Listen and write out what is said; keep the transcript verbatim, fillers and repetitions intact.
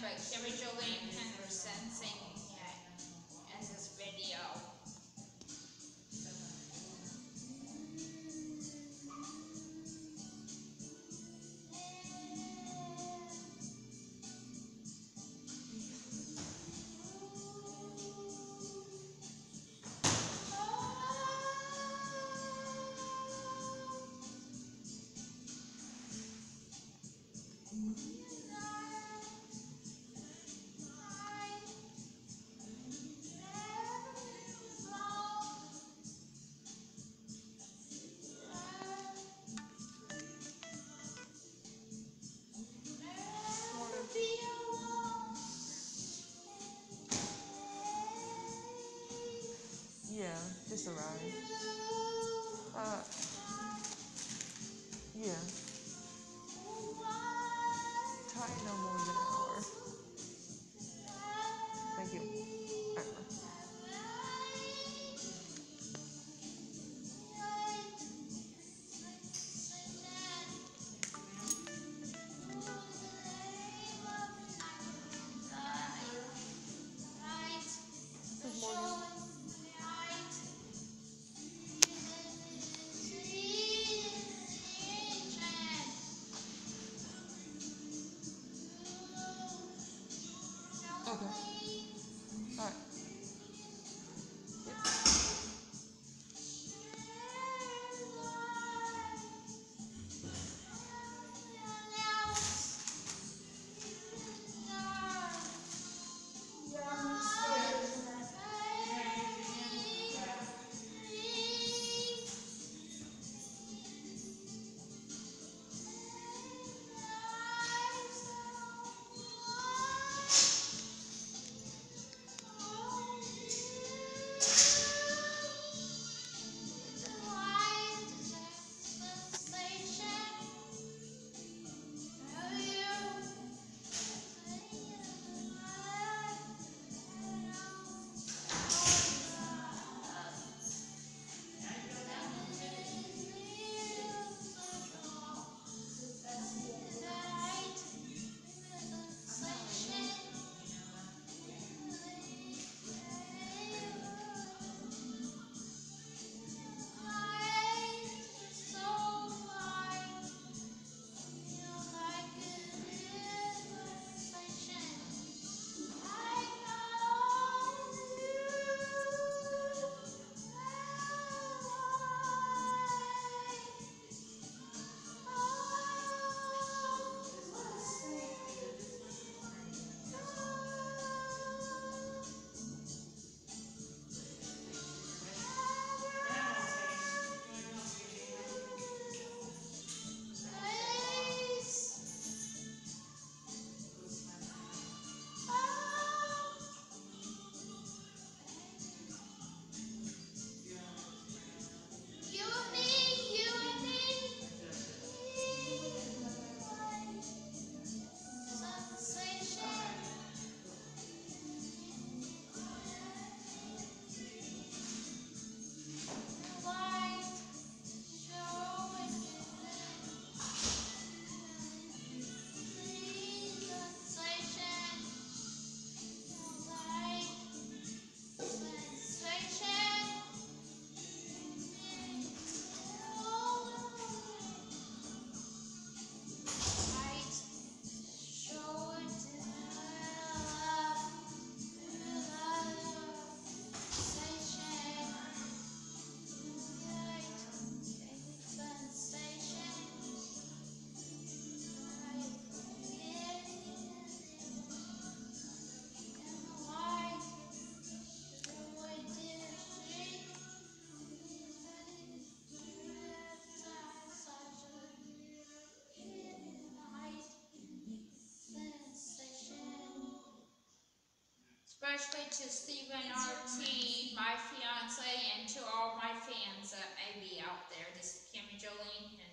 but Jolene Henderson singing it in this video. Yeah, just arrived. Uh, yeah. Try no more than an hour. Thank you. Right. Good morning. Okay. All right. Yep. Especially to Stephen R T, my fiance, and to all my fans that may be out there. This is Kimmy Jolene.